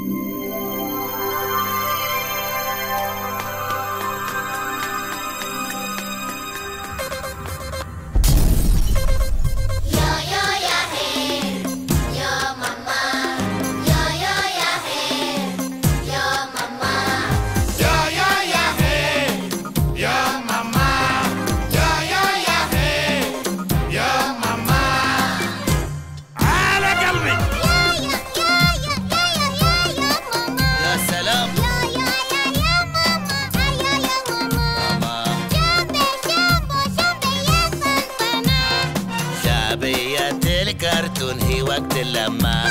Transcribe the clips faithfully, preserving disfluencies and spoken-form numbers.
الكرتون هي وقت اللمة.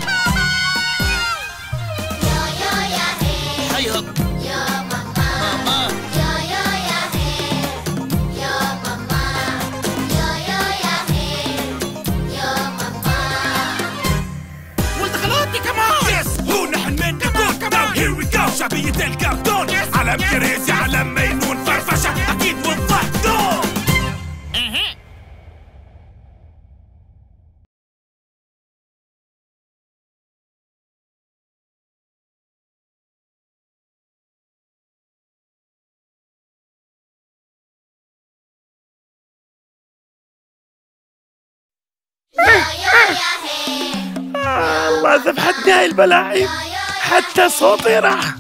يا يا يا هي حيهم يا ماما ماما يا يا يا هي يا ماما يا يا يا هي يا ماما. ولد خالاتي كمان يس هو نحن من نقول كمان هير وي جو. شعبية الكرتون علم كريزي علم مينون فرفشة أكيد والضحك دول. الله ذبحتني هاي البلاعيم، حتى صوتي راح.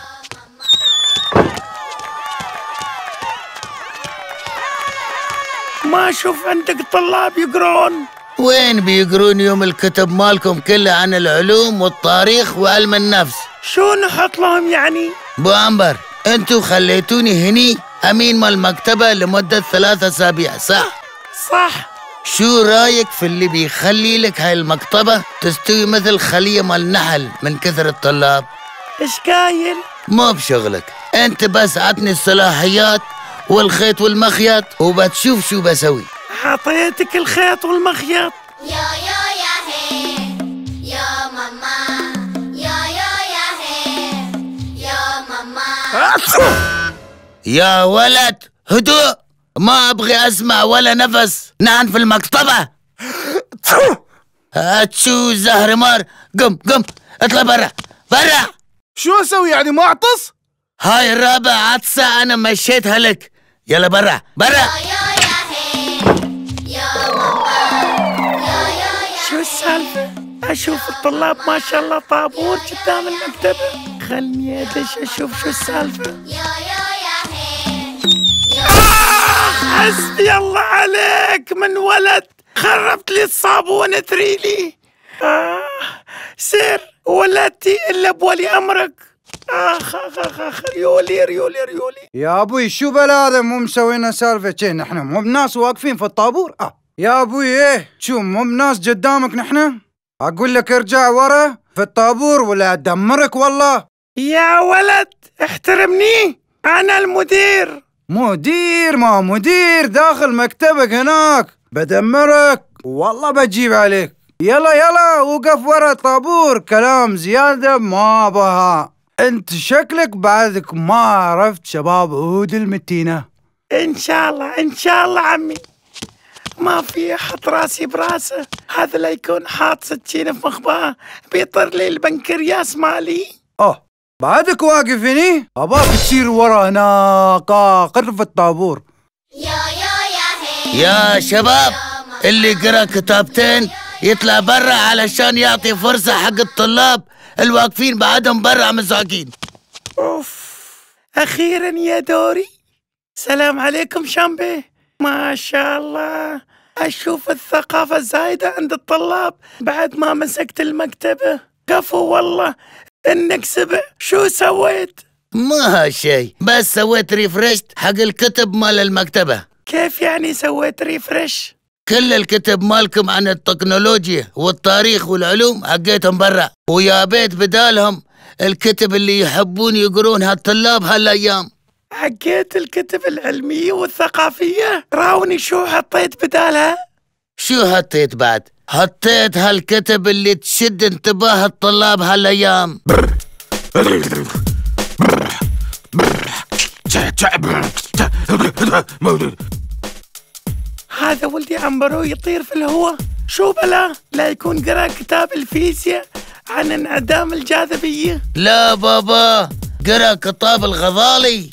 ما اشوف عندك طلاب يقرون. وين بيقرون يوم الكتب مالكم كله عن العلوم والتاريخ وعلم النفس؟ شو نحط لهم يعني؟ بو عنبر انتو خليتوني هني امين مال المكتبة لمدة ثلاثة اسابيع صح؟ صح. شو رايك في اللي بيخلي لك هاي المكتبة تستوي مثل خلية مال نحل من كثر الطلاب؟ ايش قايل؟ مو بشغلك، انت بس عطني الصلاحيات والخيط والمخيط وبتشوف شو بسوي. عطيتك الخيط والمخيط. يا يا يا هي يا ماما يا يا يا هي يا ماما. يا ولد هدوء، ما أبغي أسمع ولا نفس، نحن في المكتبة. هاتشو زهر مار، قم قم اطلع برا برا. شو أسوي يعني ما أعطس؟ هاي الرابع عطسة أنا مشيتها لك، يلا برا برا. يا يا يا هي يا ماما يا يا يا. شو السالفة؟ أشوف الطلاب ما شاء الله طابور قدام المكتبة، خلني أدش أشوف شو السالفة. يا يا يا هي يا حسبي الله عليك من ولد، خربت لي الصابون تريلي. آه سير ولدتي إلا بولي أمرك. آخ آخ آخ آخ ريولي ريولي ريولي. يا أبوي شو بلا هذا مو مسوينا سالفة شي، نحن مو بناس واقفين في الطابور. آه يا أبوي إيه شو مو بناس قدامك نحن؟ أقول لك ارجع ورا في الطابور ولا أدمرك والله. يا ولد احترمني، أنا المدير. مدير ما مدير داخل مكتبك هناك، بدمرك والله بجيب عليك. يلا يلا وقف ورا الطابور، كلام زيادة ما بها. انت شكلك بعدك ما عرفت شباب عود المتينة. إن شاء الله إن شاء الله عمي، ما في أحط راسي براسه، هذا لا يكون حاط سكينة في مخباه بيطر لي البنكرياس مالي. اه بعدك واقف هني؟ أباك تصير ورا هناك آخر في الطابور. يا يا يا هي يا شباب اللي قرأ كتابتين يطلع برا علشان يعطي فرصة حق الطلاب الواقفين بعدهم برا مزعجين. أوف أخيرا يا دوري. سلام عليكم شامبي. ما شاء الله أشوف الثقافة زايدة عند الطلاب بعد ما مسكت المكتبة. كفو والله إنك سبع. شو سويت؟ ما شيء، بس سويت ريفرشت حق الكتب مال المكتبة. كيف يعني سويت ريفرش؟ كل الكتب مالكم عن التكنولوجيا والتاريخ والعلوم حقيتهم برا، ويا بيت بدالهم الكتب اللي يحبون يقرون هالطلاب هالأيام. حقيت الكتب العلمية والثقافية؟ راوني شو حطيت بدالها؟ شو حطيت بعد؟ حطيت هالكتب اللي تشد انتباه الطلاب هالأيام. هذا ولدي عنبرو يطير في الهواء. شو بلا لا يكون قرأ كتاب الفيزياء عن انعدام الجاذبية؟ لا بابا، قرأ كتاب الغزالي.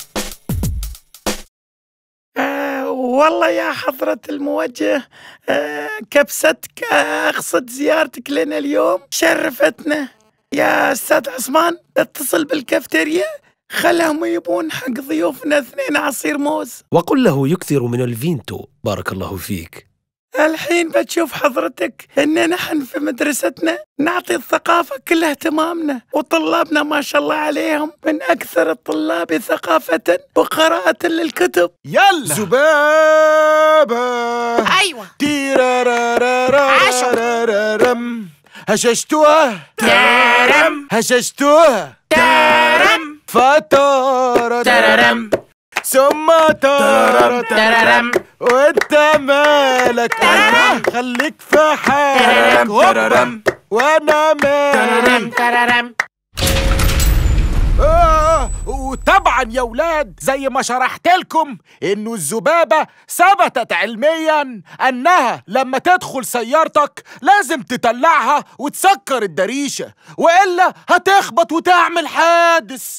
آه والله يا حضرة الموجه، آه كبستك، آه أقصد زيارتك لنا اليوم شرفتنا. يا أستاذ عثمان، اتصل بالكافتيريا خلهم يبون حق ضيوفنا اثنين عصير موز، وقل له يكثر من الفينتو. بارك الله فيك. الحين بتشوف حضرتك إن نحن في مدرستنا نعطي الثقافة كل اهتمامنا، وطلابنا ما شاء الله عليهم من أكثر الطلاب ثقافة وقراءة للكتب. يلا زبابة. أيوة. تيرارارارارارارم. هششتوها تارم. هششتوها تارم. فتارة تارم. ثم تارة تارم. وانت مالك خليك في حالك تارم. وانا تارم. مالك. تارم. آه وطبعا يا ولاد زي ما شرحت لكم انه الذبابة ثبتت علميا انها لما تدخل سيارتك لازم تطلعها وتسكر الدريشة، والا هتخبط وتعمل حادث.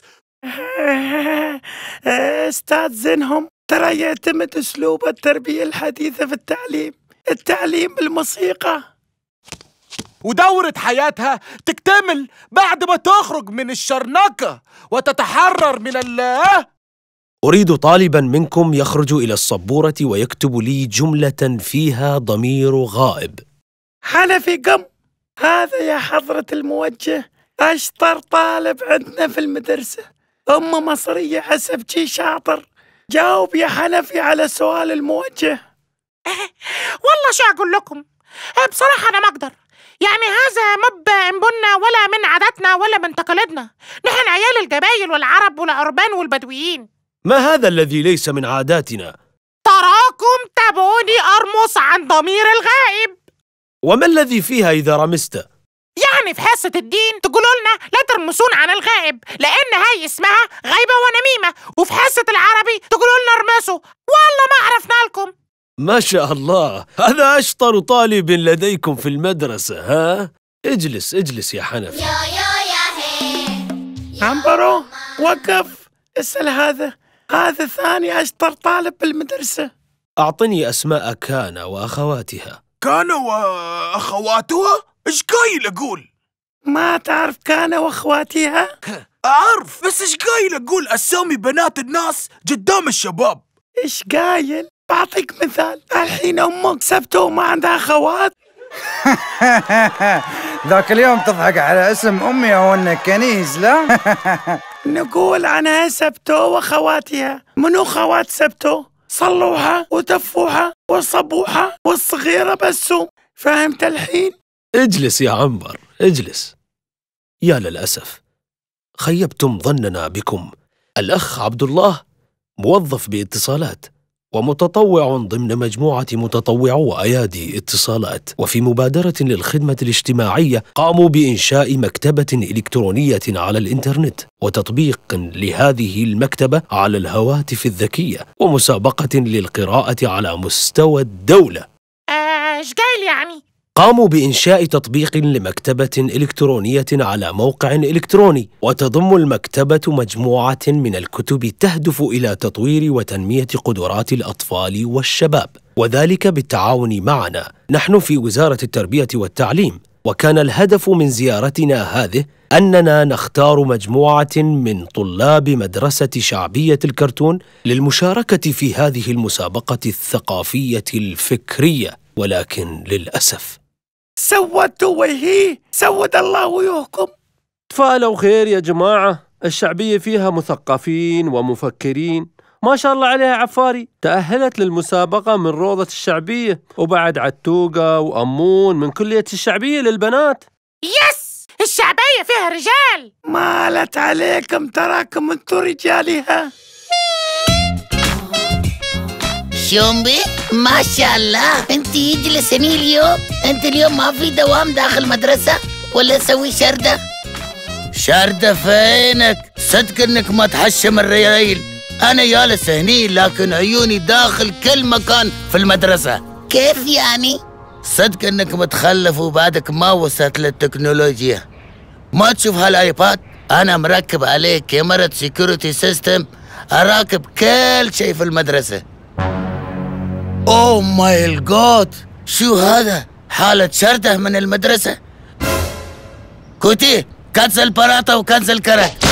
أستاذ زينهم، ترى يعتمد أسلوب التربية الحديثة في التعليم، التعليم بالموسيقى، ودورة حياتها تكتمل بعد ما تخرج من الشرنقة وتتحرر من الله. أريد طالباً منكم يخرج إلى السبورة ويكتب لي جملة فيها ضمير غائب. حنفي قم. هذا يا حضرة الموجه أشطر طالب عندنا في المدرسة، أمه مصرية حسب شي شاطر. جاوب يا حنفي على سؤال الموجه. والله شو أقول لكم، بصراحة أنا ما أقدر، يعني هذا مب انبنا ولا من عاداتنا ولا من تقاليدنا، نحن عيال القبايل والعرب والعربان والبدويين. ما هذا الذي ليس من عاداتنا؟ تراكم تبوني أرمص عن ضمير الغائب. وما الذي فيها إذا رمست؟ يعني في حصة الدين تقولوا لنا لا ترمسون عن الغائب لأن هاي اسمها غيبة ونميمة، وفي حصة العربي تقولوا لنا ارمسوا، والله ما عرفنا لكم. ما شاء الله، هذا أشطر طالب لديكم في المدرسة. ها؟ اجلس اجلس يا حنفي. يو يو يا هي. عنبرو وقف، اسأل هذا، هذا ثاني أشطر طالب بالمدرسة. أعطني أسماء كان وأخواتها. كان وأخواتها؟ إيش قايل أقول؟ ما تعرف كان وأخواتها؟ أعرف، بس إيش قايل أقول أسامي بنات الناس قدام الشباب؟ إيش قايل؟ بعطيك مثال، الحين أمك سبتو ما عندها أخوات؟ ذاك اليوم تضحك على اسم أمي أو إنك كنيز، لا؟ نقول عنها سبتو وأخواتها. منو خوات سبتو؟ صلوحة وتفوحة وصبوحة والصغيرة بسوم. فهمت الحين؟ اجلس يا عنبر اجلس. يا للأسف خيبتم ظننا بكم. الأخ عبد الله موظف باتصالات ومتطوع ضمن مجموعة متطوعو أيادي اتصالات، وفي مبادرة للخدمة الاجتماعية قاموا بإنشاء مكتبة إلكترونية على الإنترنت وتطبيق لهذه المكتبة على الهواتف الذكية ومسابقة للقراءة على مستوى الدولة. ايش قايل يعني؟ قاموا بإنشاء تطبيق لمكتبة إلكترونية على موقع إلكتروني، وتضم المكتبة مجموعة من الكتب تهدف إلى تطوير وتنمية قدرات الأطفال والشباب، وذلك بالتعاون معنا نحن في وزارة التربية والتعليم. وكان الهدف من زيارتنا هذه أننا نختار مجموعة من طلاب مدرسة شعبية الكرتون للمشاركة في هذه المسابقة الثقافية الفكرية، ولكن للأسف سودوا وجهي، سود الله وجوهكم. تفالوا خير يا جماعة، الشعبية فيها مثقفين ومفكرين ما شاء الله عليها. عفاري تأهلت للمسابقة من روضة الشعبية، وبعد عتوقة وأمون من كلية الشعبية للبنات. يس، الشعبية فيها رجال. مالت عليكم، تراكم انتو رجالها. شومبي ما شاء الله، انت يجلس هني اليوم. انت اليوم ما في دوام داخل مدرسة ولا تسوي شردة؟ شردة فينك؟ صدق انك ما تحشم الريايل. انا جالس هني لكن عيوني داخل كل مكان في المدرسة. كيف يعني؟ صدق انك متخلف وبعدك ما وصلت للتكنولوجيا. ما تشوف هالايباد؟ أنا مركب عليه كاميرا سيكوريتي سيستم، أراقب كل شيء في المدرسة. أوه ماي جاد، شو هذا؟ حالة شردة من المدرسة. كوتي كنسل براطة وكنسل كرك.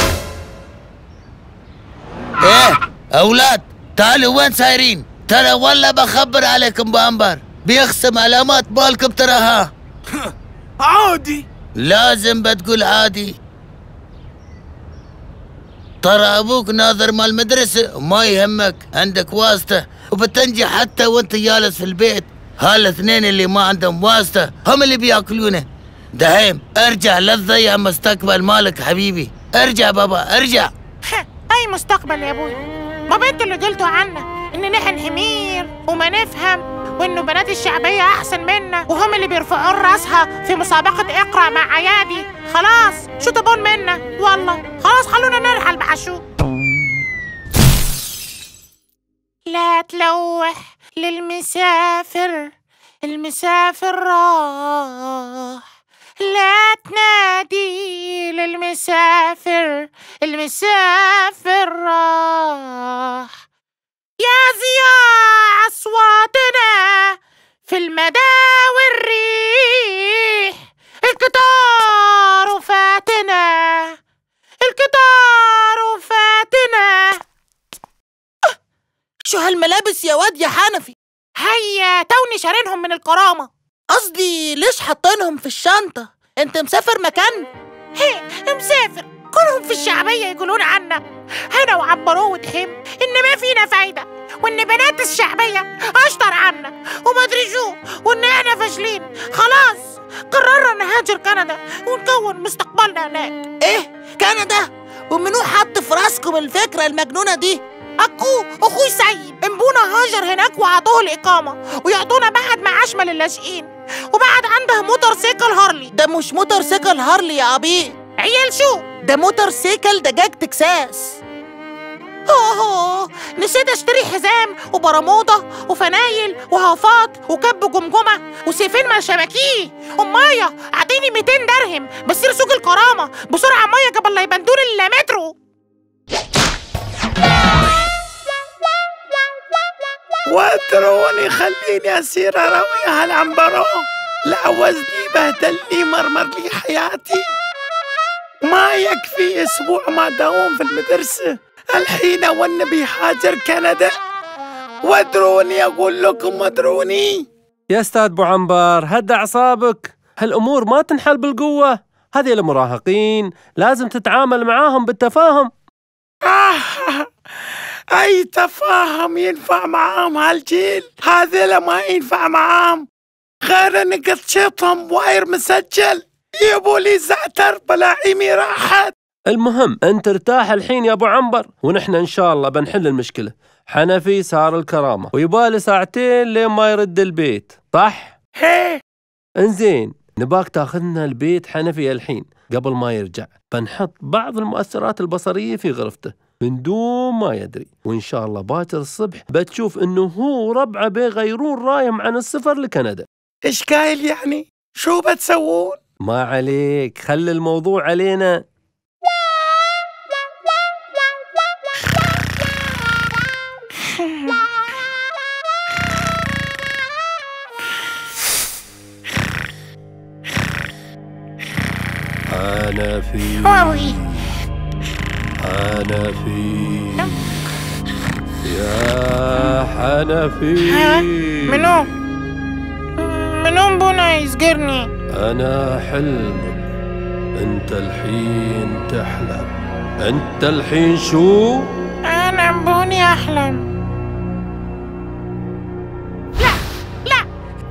إيه أولاد تعالوا، وين سايرين؟ ترى والله بخبر عليكم بأنبر، بيخصم علامات بالكم تراها. عادي. لازم بتقول عادي. ترى أبوك ناظر مال المدرسة وما يهمك، عندك واسطة وبتنجح حتى وانت جالس في البيت. هالاثنين اللي ما عندهم واسطة هم اللي بياكلونه. دهيم ارجع لا تضيع مستقبل مالك حبيبي، ارجع بابا ارجع. اي مستقبل يا ابوي؟ ما انتوا اللي قلتوا عنا ان نحن حمير وما نفهم، وانه بنات الشعبية احسن منا وهم اللي بيرفعون راسها في مسابقة اقرأ مع عيادي. خلاص شو تبون منا؟ والله خلاص خلونا نرحل بعشو. لا تلوح للمسافر، المسافر راح. لا تنادي للمسافر، المسافر راح. يا ضياع أصواتنا في المدى والريح، القطار وفاتنا، القطار وفاتنا. شو هالملابس يا واد يا حنفي؟ هيا توني شارينهم من الكرامة. قصدي ليش حاطينهم في الشنطة؟ انت مسافر مكان؟ هي مسافر. كلهم في الشعبية يقولون عنا أنا وعبروه ودحيم إن ما فينا فايدة، وإن بنات الشعبية أشطر عنا وما أدري شو، وإن إحنا فاشلين. خلاص قررنا نهاجر كندا ونكون مستقبلنا هناك. إيه كندا؟ ومنو حط في راسكم الفكرة المجنونة دي؟ أكو أخوي سيد أمبونا هاجر هناك وعطوه الإقامة ويعطونا بعد معاش من اللاجئين، وبعد عنده موتور سيكل هارلي. ده مش موتور سيكل هارلي يا أبي، عيال شو؟ ده موتور سيكل دجاج تكساس. أوه نسيت أشتري حزام وبرموضة وفنايل وهافات وكب جمجمة وسيفين مع شبكيه. أمايا أعطيني مئتين درهم بس سوق الكرامة بسرعة مايا قبل لا يبندون المترو. واتروني خليني أسير أراوي هالعنبرة، لعوزني بهدلني مرمر لي حياتي. ما يكفي أسبوع ما داوم في المدرسة، الحين والنبي حاجر كندا. وادروني أقول لكم وادروني. يا أستاذ أبو عنبر هدى أعصابك، هالأمور ما تنحل بالقوة. هذه المراهقين لازم تتعامل معاهم بالتفاهم. آه أي تفاهم ينفع معاهم هالجيل؟ هذا ما ينفع معاهم غير انك تشيطهم واير مسجل. يبوا لي زعتر بلاعيمي راحت. المهم انت ارتاح الحين يا ابو عنبر، ونحن ان شاء الله بنحل المشكلة. حنفي صار الكرامة ويبالي ساعتين لين ما يرد البيت، صح؟ هيه انزين نباك تاخذنا البيت حنفي الحين قبل ما يرجع. بنحط بعض المؤثرات البصرية في غرفته من دون ما يدري، وإن شاء الله باكر الصبح بتشوف إنه هو وربعه بيغيرون رايهم عن السفر لكندا. إيش قايل يعني؟ شو بتسوون؟ ما عليك، خلي الموضوع علينا. حنفي حنفي يا حنفي. منو؟ منو بونا يسقرني؟ أنا حلمك، أنت الحين تحلم. أنت الحين شو؟ أنا بوني أحلم. لا لا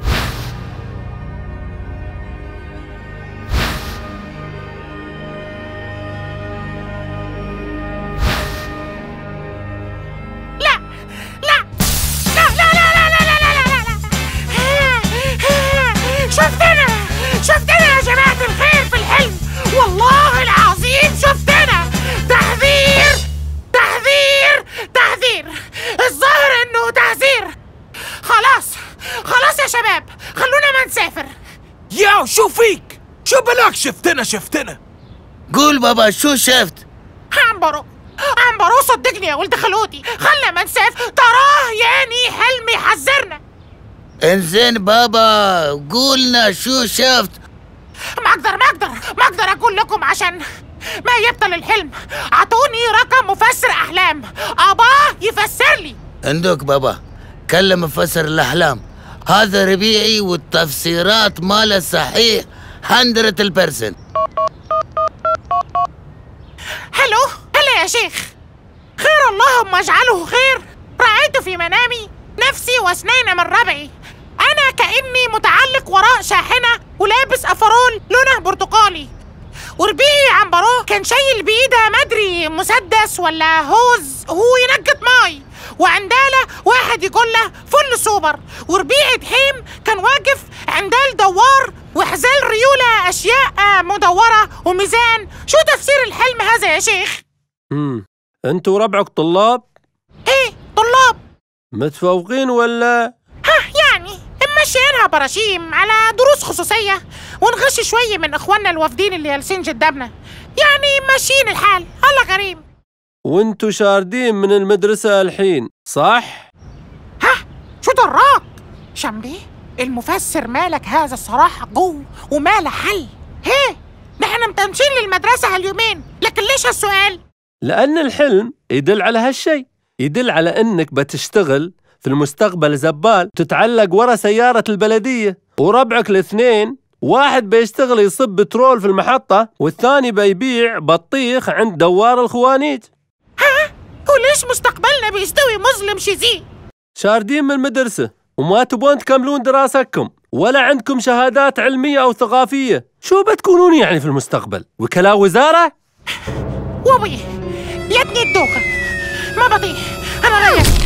والله العظيم شفتنا. تحذير تحذير تحذير، الظاهر انه تحذير. خلاص خلاص يا شباب خلونا ما نسافر. ياو شو فيك؟ شو بلاك شفتنا شفتنا؟ قول بابا شو شفت؟ عنبرو عنبرو صدقني يا ولد خلوتي، خلى منسف تراه يعني حلم يحذرنا. انزين بابا قولنا شو شفت؟ ما اقدر ما اقدر ما اقدر اقول لكم عشان ما يبطل الحلم. اعطوني رقم مفسر احلام اباه يفسر لي. عندك بابا، كلم مفسر الاحلام، هذا ربيعي والتفسيرات ماله صحيح مية بالمية. هلو هلا يا شيخ، خير اللهم اجعله خير. رأيت في منامي نفسي واثنين من ربعي، أنا كأني متعلق وراء شاحنة ولابس أفرول لونه برتقالي، وربيعي عنبرو كان شايل بإيده مدري مسدس ولا هوز هو ينقط ماي، وعنداله واحد يقول له فل سوبر، وربيعي دحيم كان واقف عندال دوار وحزال ريولة أشياء مدورة وميزان. شو تفسير الحلم هذا يا شيخ؟ امم انتوا ربعك طلاب؟ ايه طلاب. متفوقين ولا؟ ها يعني ماشيينها براشيم على دروس خصوصية، ونغش شوية من إخواننا الوافدين اللي جالسين قدامنا، يعني ماشيين الحال. الله كريم. وانتوا شاردين من المدرسة الحين صح؟ ها شو دراك؟ شمبي المفسر مالك هذا الصراحة قو وماله حل. هيه نحن متنشين للمدرسة هاليومين، لكن ليش هالسؤال؟ لأن الحلم يدل على هالشي، يدل على انك بتشتغل في المستقبل زبال تتعلق ورا سيارة البلدية، وربعك الاثنين واحد بيشتغل يصب بترول في المحطة والثاني بيبيع بطيخ عند دوار الخوانيج. ها وليش مستقبلنا بيستوي مظلم شذي؟ شاردين من المدرسة وما تبون تكملون دراستكم ولا عندكم شهادات علمية أو ثقافية، شو بتكونون يعني في المستقبل؟ وكلاء وزارة؟ وابي يدني الدوخة ما بطيح أنا رايح.